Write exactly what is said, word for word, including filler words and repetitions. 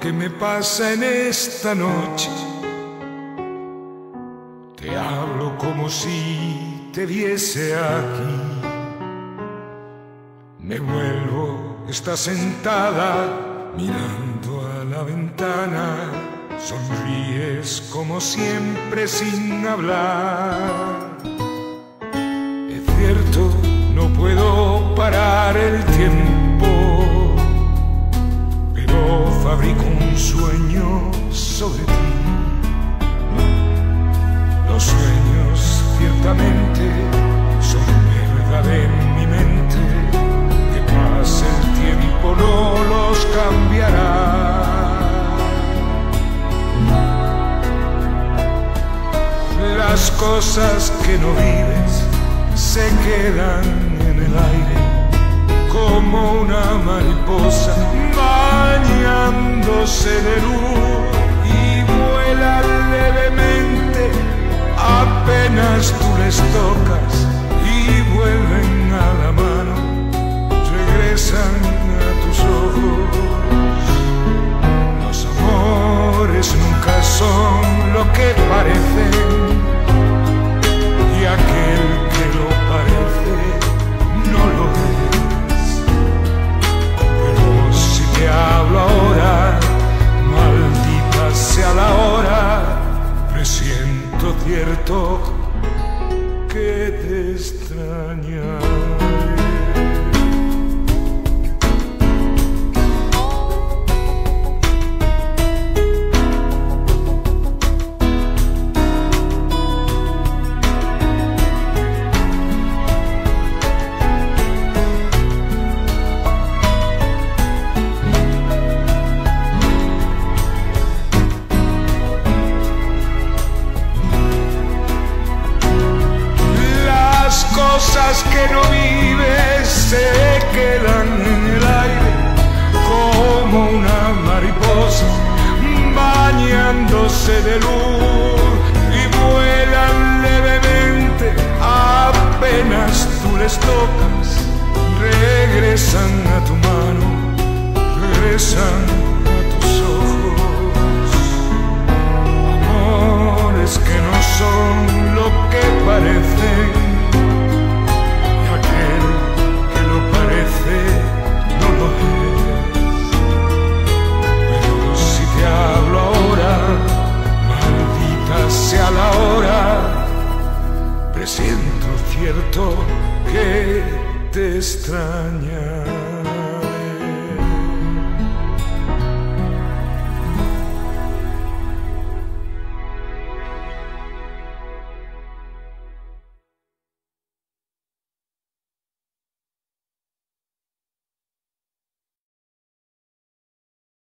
que me pasa en esta noche. Te hablo como si te viese aquí. Me vuelvo, estás sentada mirando a la ventana. Sonríes como siempre sin hablar. Es cierto, no puedo parar el tiempo, pero fabrico un sueño sobre ti. Los sueños ciertamente son verdad en mi mente. Que pase el tiempo no los cambiará. Las cosas que no vives se quedan en el aire, como una mariposa bañándose de luz, y vuelan levemente apenas tú les tocas, y vuelven a la mano, regresan a tus ojos. Los amores nunca son lo que parecen, y aquel que lo parece no lo es. Pero si te hablo ahora, maldita sea la hora, presiento cierto que te extrañaré. Cosas que no vives se quedan en el aire, como una mariposa bañándose de luz, y vuelan levemente apenas tú les tocas, regresan a tu mano, regresan a tus ojos. Amores que no son lo que parecen, no lo es. Pero si te hablo ahora, maldita sea la hora, presiento cierto que te extraña.